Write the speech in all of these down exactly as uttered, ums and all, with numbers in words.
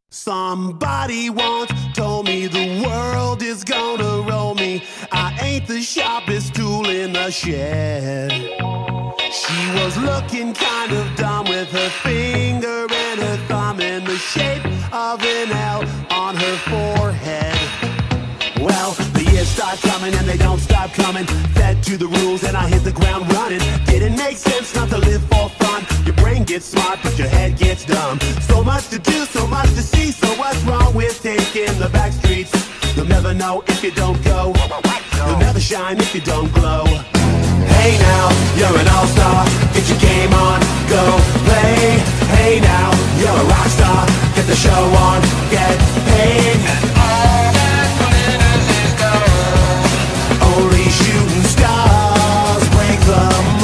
Somebody once told me the world is gonna roll me. I ain't the sharpest tool in the shed. She was looking kind of dumb with her finger and her thumb in the shape of an L on her forehead. Well, the years start coming and they don't stop coming. Fed to the rules and I hit the ground running. Didn't make sense not to live for fun. Your brain gets smart but your head gets dumb. So much to do, so much to see. So what's wrong with taking the back streets? You'll never know if you don't go. You'll never shine if you don't glow. Hey now, you're an all-star. Get your game on, go play. Hey now, you're a rock star. Get the show on, get paid. Only shooting stars break the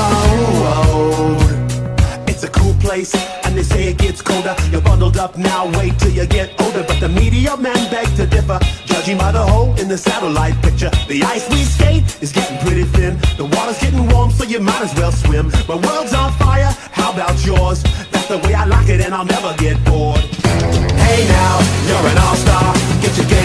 mold. It's a cool place, and they say it gets colder. You're bundled up now, wait till you get older. But the media men beg to differ, judging by the hole in the satellite picture. The ice we skate is getting pretty thin. The water's getting warm, so you might as well swim. My world's on fire, how about yours? That's the way I like it, and I'll never get bored. Hey now, you're an all-star. Get your game